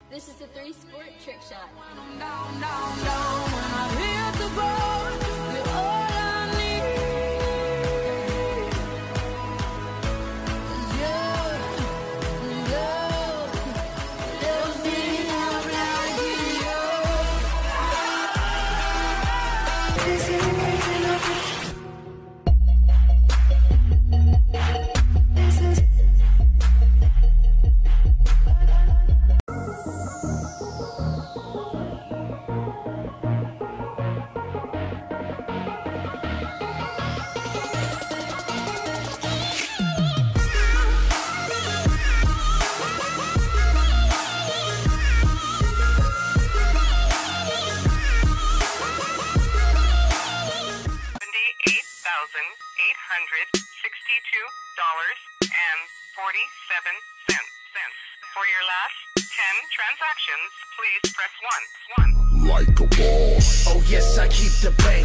This is the 3 Sport trick shot. When I hit the ball, you're all I need. 'Cause you love me out like $862.47. For your last 10 transactions, please press 1. Like a boss. Oh yes, I keep the bank.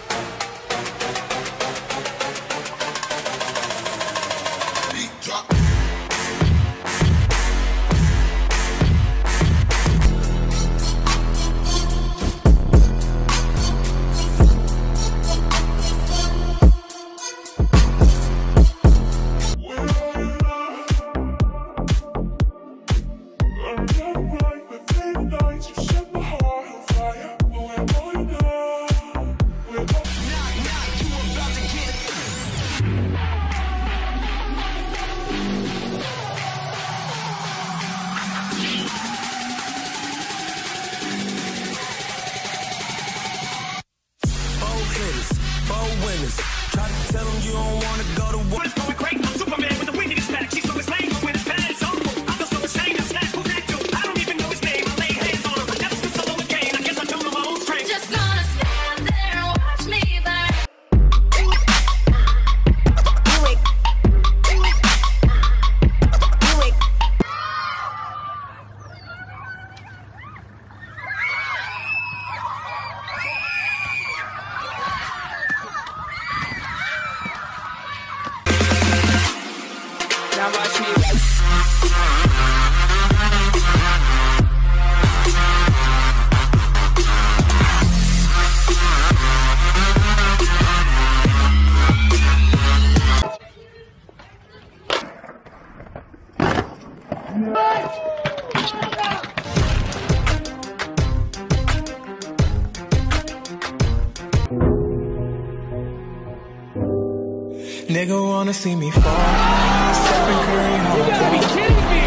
Try to tell them you don't want to go to war. It's going great. I'm Superman with the wickedest back. She's so insane, but when it's bad, it's awful. I feel so ashamed. I'm slash who's that dude? I don't even know his name. I lay hands on him. I never spent solo again. I guess I don't know my own strength. Just gonna stand there and watch me burn. now watch me. Nigga wanna see me fall. Stephen Curry, You gotta be kidding me!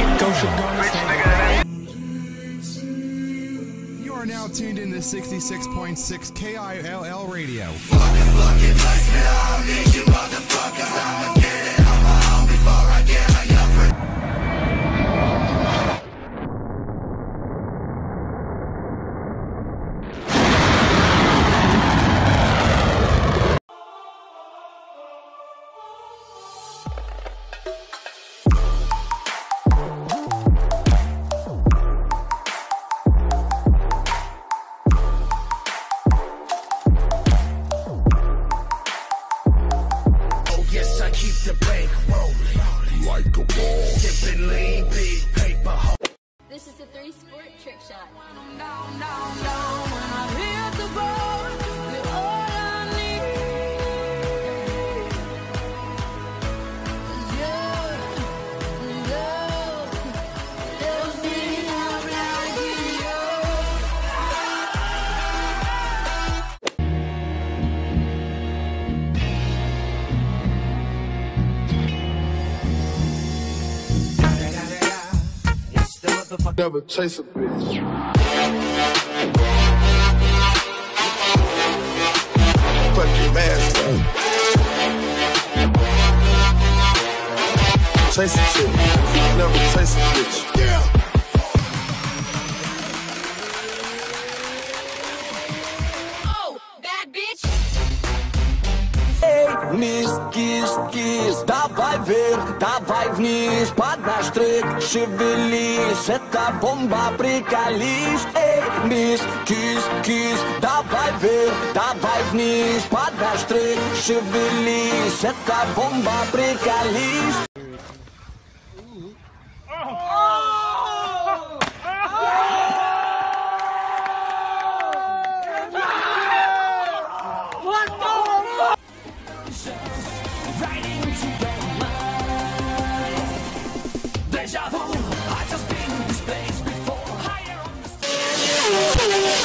You are now tuned in to 66.6 KILL Radio. Keep the bank rolling like a boss. Sipping lean, big paper. This is the 3 Sport trick shot. When I hit the ball, you're all I need. 'Cause you love me out like Never chase a bitch. Fuck your mask up. Chase a chick. Never chase a bitch. Yeah. Oh, bad bitch! Низ, кис, кис, давай вверх, давай вниз, под наш трек шевелись, это бомба, приколись. Эй, низ, кис, кис, давай вверх, давай вниз, под наш трек шевелись, это бомба, приколись.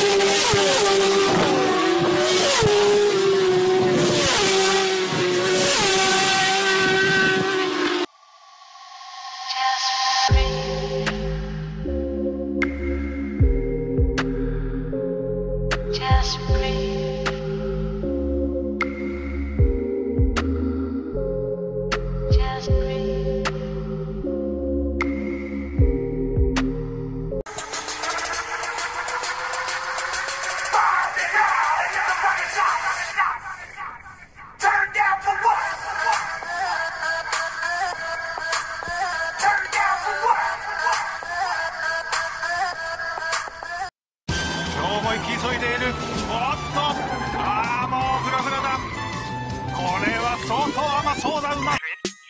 Just breathe. Just breathe. Turn down for what? Turn down for what? 今日も急いでいる。おっと、ああもうフラフラだ。これは相当甘そうだ。うまい。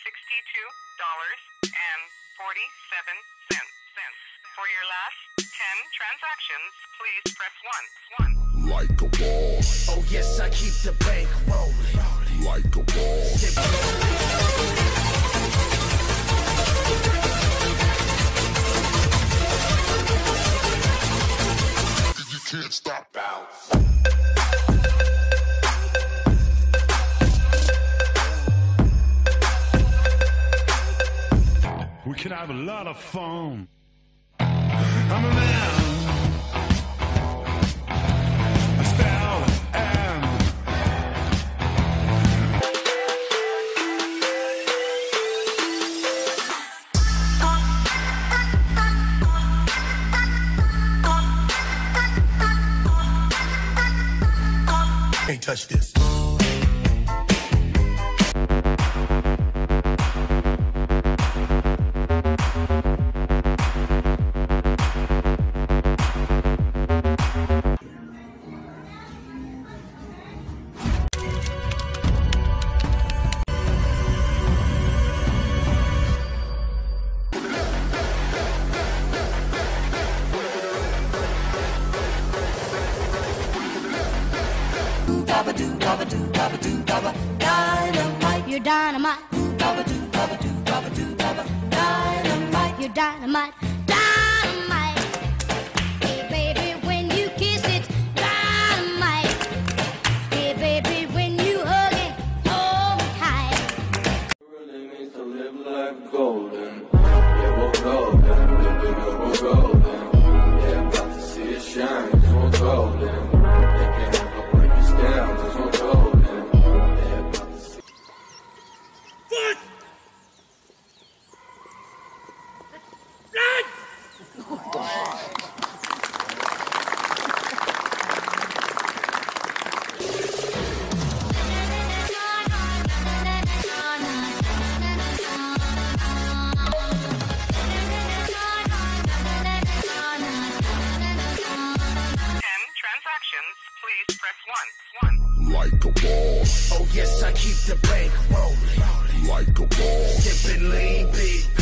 $62.47. For your last 10 transactions, please press 1. Like a ball, Oh yes, I keep the bank rolling. like a ball. You can't stop bounce. We can have a lot of fun. I'm a man. A style and Can't touch this. Dynamite, you're dynamite. Dynamite, you're dynamite. Dynamite. Hey baby, when you kiss it, dynamite. Hey baby, when you hug it, hold me tight. Really means to live life golden. Yeah, we're golden. We're golden. Yeah, about to see it shine. Cause we're golden. They can't ever break us down. Cause we're golden. Yeah, about to see. Transactions, please press 1. Like a ball, Oh yes, I keep the bank rolling. like a ball. Sipping lean, big